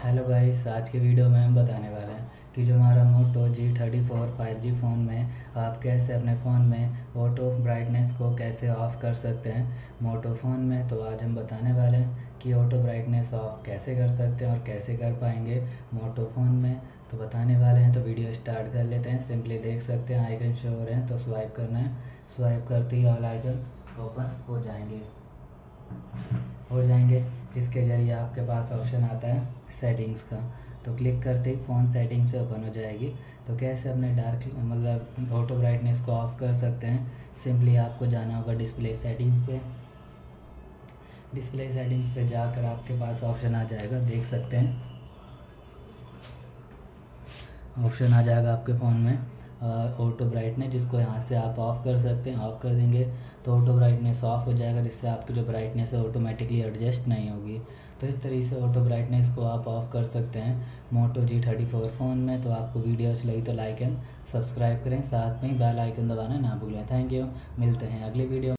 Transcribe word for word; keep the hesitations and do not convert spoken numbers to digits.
Hello guys, आज के video में हम बताने वाले हैं कि जो हमारा Moto G thirty four five G phone में आप कैसे अपने फ़ोन में ऑटो ब्राइटनेस को कैसे ऑफ़ कर सकते हैं मोटो फ़ोन में। तो आज हम बताने वाले हैं कि ऑटो ब्राइटनेस ऑफ़ कैसे कर सकते हैं और कैसे कर पाएंगे मोटो फ़ोन में। तो बताने वाले हैं, तो वीडियो स्टार्ट कर लेते हैं। सिंपली देख सकते हैं आइकन शो हो रहे हैं, तो स्वाइप करना है। स्वाइप करते ही ऑल आइकन ओपन हो जाएंगे हो जाएंगे जिसके ज़रिए आपके पास ऑप्शन आता है सेटिंग्स का। तो क्लिक करते ही फ़ोन सेटिंग से ओपन हो जाएगी। तो कैसे अपने डार्क मतलब ऑटो ब्राइटनेस को ऑफ़ कर सकते हैं, सिंपली आपको जाना होगा डिस्प्ले सेटिंग्स पे। डिस्प्ले सेटिंग्स पे जाकर आपके पास ऑप्शन आ जाएगा, देख सकते हैं ऑप्शन आ जाएगा आपके फ़ोन में ऑटो ब्राइटनेस, जिसको यहाँ से आप ऑफ़ कर सकते हैं। ऑफ़ कर देंगे तो ऑटो ब्राइटनेस ऑफ़ हो जाएगा, जिससे आपकी जो ब्राइटनेस है ऑटोमेटिकली एडजस्ट नहीं होगी। तो इस तरीके से ऑटो ब्राइटनेस को आप ऑफ़ कर सकते हैं Moto G thirty four phone में। तो आपको वीडियो अच्छी लगी तो लाइक एंड सब्सक्राइब करें, साथ में बेल आइकन दबाना ना भूलें। थैंक यू, मिलते हैं अगली वीडियो।